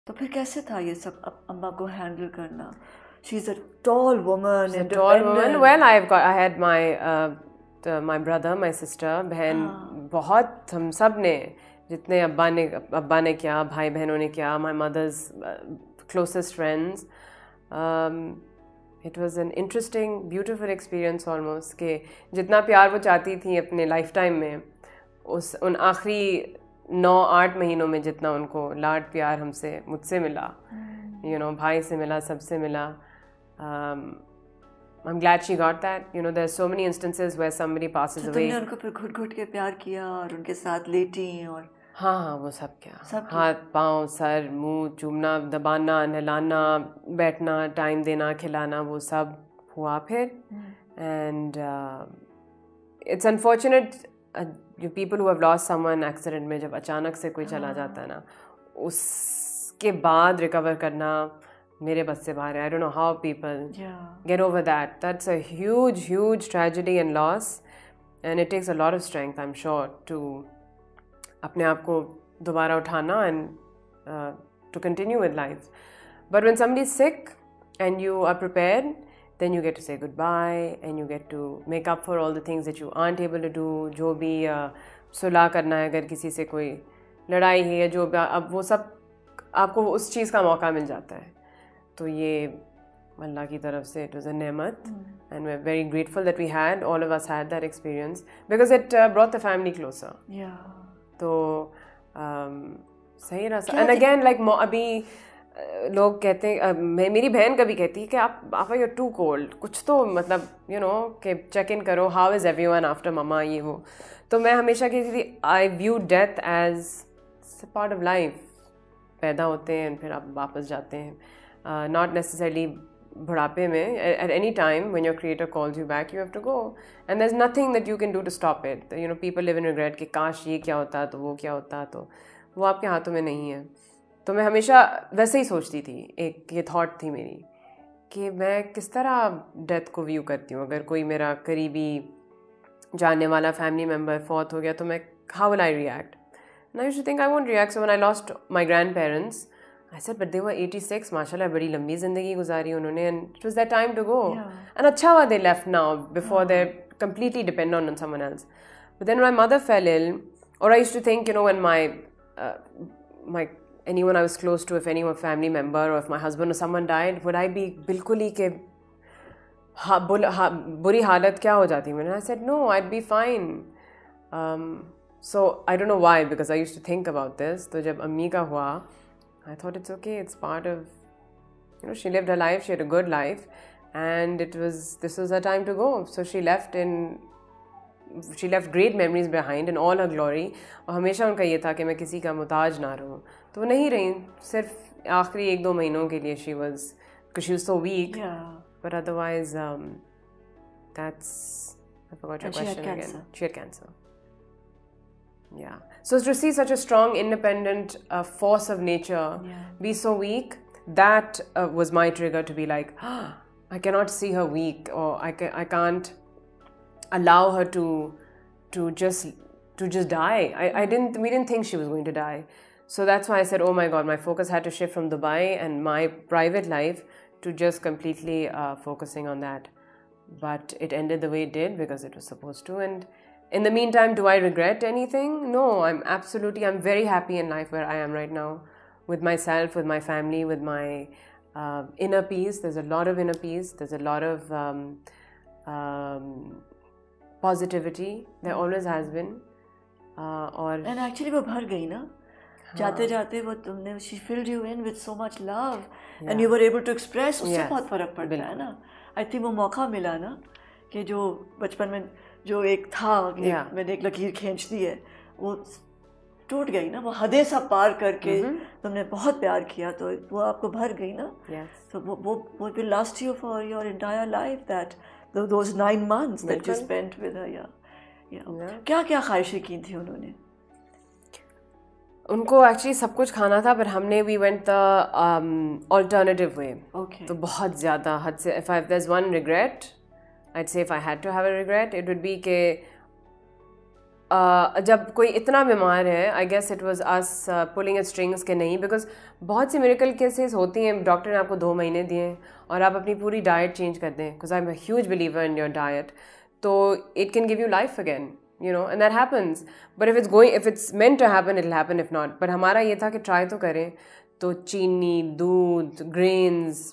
तो फिर कैसे था ये सब अम्मा को हैंडल करना? She is a tall woman, tall woman. Well, I had my brother, my sister, बहन बहुत हम सब ने जितने अब्बा ने किया, भाई बहनों ने किया, my mother's closest friends. It was an interesting, beautiful experience almost कि जितना प्यार वो चाहती थी अपने लाइफ टाइम में, उन आखिरी 9-8 महीनों में जितना उनको लाड प्यार मुझसे मिला, भाई से मिला, सबसे मिला. I'm glad she got that. There's so many instances where somebody passes away. तुमने उनको फिर घुट-घुट के प्यार किया और उनके साथ लेटी और हाँ, वो सब क्या, हाथ पाँव सर मुंह चूमना, दबाना, नहलाना, बैठना, टाइम देना, खिलाना, वो सब हुआ फिर. And it's unfortunate, you people who have lost someone accident में जब अचानक से कोई चला जाता है ना, उसके बाद रिकवर करना मेरे बस से बाहर है. I don't know how people get over that. That's a huge tragedy and loss, and it takes a lot of strength, I'm sure, to अपने आप को दोबारा उठाना and to continue with life. But when somebody is sick and you are prepared, then you get to say goodbye and you get to make up for all the things that you aren't able to do. जो भी सुलह करना है, अगर किसी से कोई लड़ाई है या जो भी, अब वो सब आपको उस चीज़ का मौका मिल जाता है. तो ये अल्लाह की तरफ से it was a नेमत, and we're very grateful that we had, all of us had that experience, because it brought the family closer. तो सही रहा. एंड अगेन लाइक अभी लोग कहते हैं, मेरी बहन कभी कहती है कि आप यू टू कोल्ड, कुछ तो मतलब कि चेक इन करो, how is everyone after mama, ये वो. तो मैं हमेशा कहती थी I view death as part of life. पैदा होते हैं फिर आप वापस जाते हैं, नॉट नेसेसरली बुढ़ापे में. At any time when your creator calls you back, you have to go, and there is nothing that you can do to stop it. People live in regret कि काश ये क्या होता तो वो क्या होता, तो वो आपके हाथों में नहीं है. तो मैं हमेशा वैसे ही सोचती थी, एक ये थॉट थी मेरी कि मैं किस तरह डेथ को व्यू करती हूँ. अगर कोई मेरा करीबी जानने वाला फैमिली मेम्बर फौत हो गया तो मैं how will I react. I used to think I won't react. So when I lost my grandparents, I said, but they were 86, माशाल्लाह बड़ी लंबी ज़िंदगी गुजारी उन्होंने, and it was their time to go. And अच्छा हुआ they left now, before they're completely dependent on someone else. But then when my mother fell ill, or I used to think, when my anyone I was close to, if anyone family member or if my husband or someone died, would I be बिल्कुल ही के बुरी हालत क्या हो जाती मैंने. I said, no, I'd be fine. So I don't know why, because I used to think about this. तो जब अम्मी का हुआ, I thought it's okay, it's part of, she lived her life, she had a good life, and this was her time to go. So she left great memories behind in all her glory. और हमेशा उनका ये था कि मैं किसी का मुताज ना रहूँ. तो वो नहीं रही, सिर्फ आखिरी 1-2 महीनों के लिए she was so weak. But otherwise, I forgot your question again. She had cancer. Yeah. So to see such a strong, independent force of nature be so weak, that was my trigger to be like, I cannot see her weak, or I can't allow her to just die. We didn't think she was going to die. So that's why I said, oh my God, my focus had to shift from Dubai and my private life to just completely focusing on that. But it ended the way it did because it was supposed to. And in the meantime, do I regret anything? No, I'm very happy in life where I am right now, with myself, with my family, with my inner peace. There's a lot of inner peace. There's a lot of positivity. There always has been. And actually वो भर गई ना, जाते जाते वो तुमने, she filled you in with so much love, and you were able to express. उससे बहुत फर्क पड़ता है ना. I think वो मौका मिला ना कि जो बचपन में जो एक था, मैंने एक लकीर खींच दी है, वो टूट गई ना. वो हदें सा पार करके तुमने बहुत प्यार किया, तो वो आपको भर गई ना. तो वो will last you for your entire life, that those 9 months that you spent with her. क्या क्या ख्वाहिशें की थी उन्होंने? उनको एक्चुअली सब कुछ खाना था, पर हमने we went the alternative way. तो बहुत ज़्यादा हद से, if there's one regret, I'd say if I had to have a regret, it would be कि जब कोई इतना बीमार है, I guess it was us pulling at strings के नहीं, बिकॉज बहुत सी मिरेकल केसेस होती हैं, डॉक्टर ने आपको 2 महीने दिए हैं और आप अपनी पूरी डाइट चेंज कर दें, because I am a huge believer in your diet, तो it can give you life again, you know, and that happens. But if it's meant to happen, it'll happen. If not, but हमारा ये था कि try तो करें. तो चीनी, दूध, grains,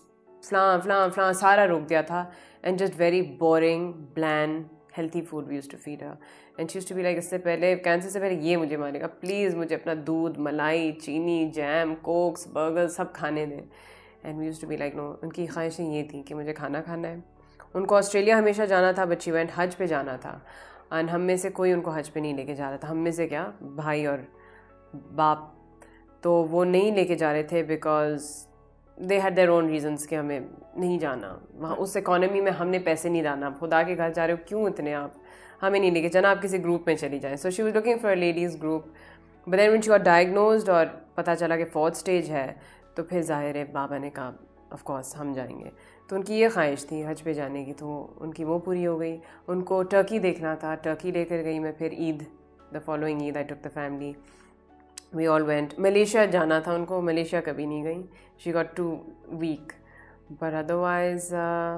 flan सारा रोक दिया था, and just very boring, bland, healthy food we used to feed her. And she used to be like, इससे पहले कैंसर से पहले ये मुझे मारेगा, प्लीज़ मुझे अपना दूध, मलाई, चीनी, जैम, कोक्स, बर्गर सब खाने दें. And we used to be like, no, उनकी ख्वाहिशें ये थी कि मुझे खाना खाना है. उनको ऑस्ट्रेलिया हमेशा जाना था, but she went हज पे जाना था. और हम में से कोई उनको हज पे नहीं लेके जा रहा था. हम में से क्या, भाई और बाप, तो वो नहीं लेके जा रहे थे because they had their own reasons कि हमें नहीं जाना वहाँ. उस इकोनॉमी में हमने पैसे नहीं डालना. खुदा के घर जा रहे हो, क्यों इतने आप, हमें नहीं लेके जाना, आप किसी ग्रुप में चली जाएँ. So she was looking for a ladies group, but then when she got diagnosed और पता चला कि 4th स्टेज है, तो फिर जाहिर है बाबा ने कहा ऑफ कोर्स हम जाएंगे. तो उनकी ये ख्वाहिश थी हज पे जाने की, तो उनकी वो पूरी हो गई. उनको टर्की देखना था, टर्की लेकर गई मैं. फिर Eid, the following Eid I took the family, we all went. Malaysia जाना था उनको, मलेशिया कभी नहीं गई. She got too weak, but otherwise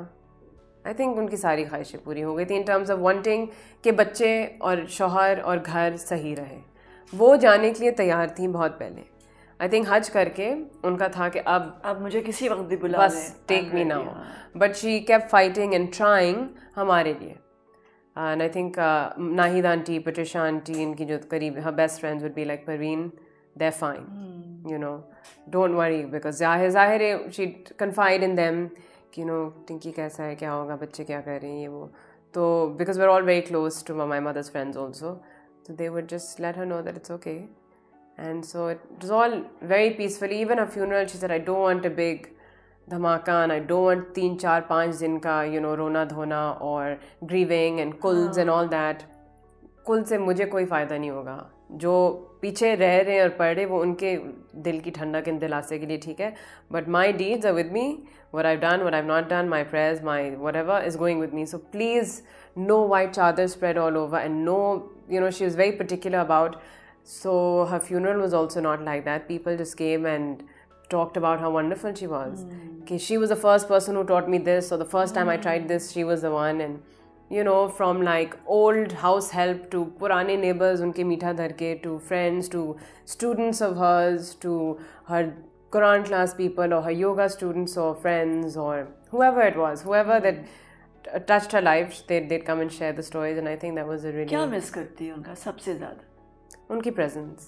I think उनकी सारी ख्वाहिशें पूरी हो गई थी इन टर्म्स ऑफ वांटिंग कि बच्चे और शौहर और घर सही रहे. वो जाने के लिए तैयार थी बहुत पहले. आई थिंक हज करके उनका था कि अब मुझे किसी वक्त भी बुला बस take me now. But she kept fighting and trying हमारे लिए. And I think Nahid aunty, Patisha aunty, इनकी जो करीब हर best friends would be like, Parveen they are fine, you know, don't worry, because जाहिर है शी कन्फाइड इन देम कि, you know, Tinki कैसा है, क्या होगा, बच्चे क्या कर रहे हैं, ये वो. तो because we are all very close to my mother's friends also, तो they would just let her know that it's okay. And so it was all very peacefully. Even her funeral, she said, I don't want a big dhamaka, and I don't want 3, 4, 5 दिन का, you know, रोना धोना और grieving and कुल्स and all that. कुल से मुझे कोई फ़ायदा नहीं होगा. जो पीछे रह रहे हैं और पढ़ रहे, वो उनके दिल की ठंडक इन दिलासे के लिए ठीक है. But my deeds are with me. What I've done, what I've not done, my prayers, my whatever is going with me. So please, no white chadar spread all over, and no, you know, she was very particular about. So her funeral was also not like that. People just came and talked about how wonderful she was. Okay, she was the first person who taught me this, or the first time I tried this, she was the one. And, you know, from like old house help to purane neighbors, unke meetha dhar ke, to friends, to students of hers, to her Quran class people, or her yoga students, or friends, or whoever it was, whoever that touched her life, they'd come and share the stories. And I think that was a really... क्या miss करती है उनका सबसे ज़्यादा? उनकी presence.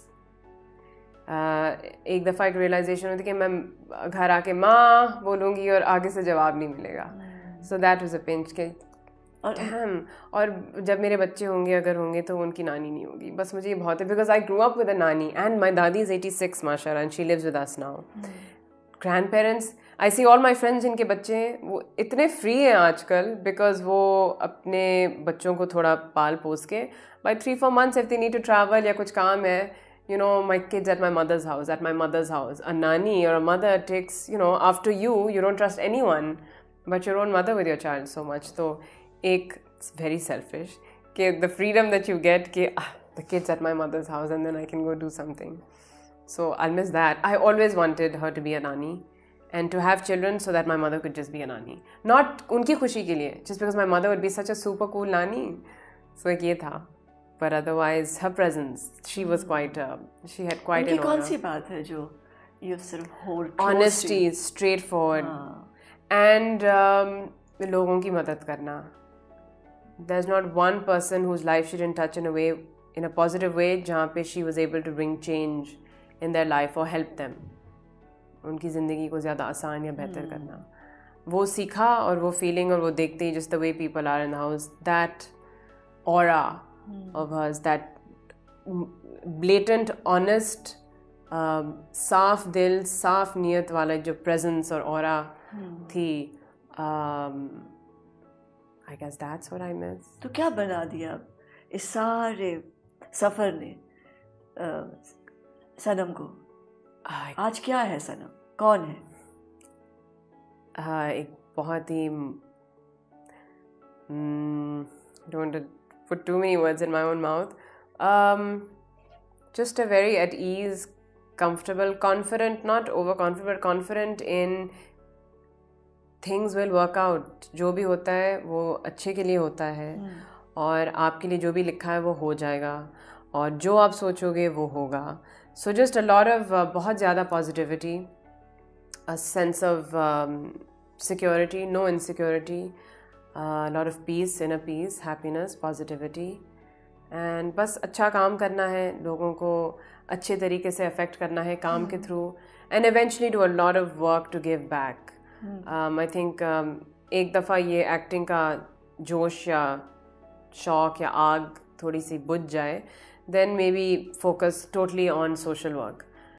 एक दफ़ा एक रियलाइजेशन होती कि मैं घर आके माँ बोलूँगी और आगे से जवाब नहीं मिलेगा. So that was a pinch के और जब मेरे बच्चे होंगे, अगर होंगे, तो उनकी नानी नहीं होगी. बस मुझे ये बहुत है, because I grew up with a nani, and my dadi is 86 माशाल्लाह, and she lives with us now. Grandparents, I see all my friends जिनके बच्चे हैं, वो इतने फ्री हैं आजकल, बिकॉज वो अपने बच्चों को थोड़ा पाल पोस के by 3-4 months if they need to travel या कुछ काम है, you know, my kids at my mother's house. A nanny or a mother takes, you know, after you don't trust anyone but your own mother with your child so much. So it's very selfish कि the freedom that you get कि the kids at my mother's house and then I can go do something. So I'll miss that. I always wanted her to be a nanny and to have children so that my mother could just be a nanny. Not उनकी खुशी के लिए, just because my mother would be such a super cool nanny. So एक ये था. But otherwise, her presence, she was quite, she had quite an aura. कौन सी बात है जो you sort of hold close to? Honesty, straightforward, and लोगों की मदद करना. There's not one person whose life she didn't touch in a way, in a positive way, जहाँ पे she was able to bring change in their life or help them. उनकी ज़िंदगी को ज़्यादा आसान या बेहतर करना. वो सीखा, और वो feeling, और वो देखते ही just the way people are in the house, that aura of hers, that blatant, honest, साफ दिल, साफ नियत वाला जो presence और aura थी, I guess that's what I miss. तो क्या बना दिया इस सारे सफ़र ने सनम को? आज क्या है सनम? कौन है? एक बहुत ही don't put too many words in my own mouth, Just a very at ease, comfortable, confident, not overconfident, but confident in things will work out. जो भी होता है वो अच्छे के लिए होता है, और आपके लिए जो भी लिखा है वो हो जाएगा, और जो आप सोचोगे वो होगा. So just a lot of बहुत ज़्यादा positivity, a sense of security, no insecurity, a lot of peace, inner peace, happiness, positivity. And बस अच्छा काम करना है, लोगों को अच्छे तरीके से अफेक्ट करना है काम के through, and eventually do a lot of work to give back. I think एक दफ़ा ये एक्टिंग का जोश या शौक या आग थोड़ी सी बुझ जाए, then maybe focus totally on social work.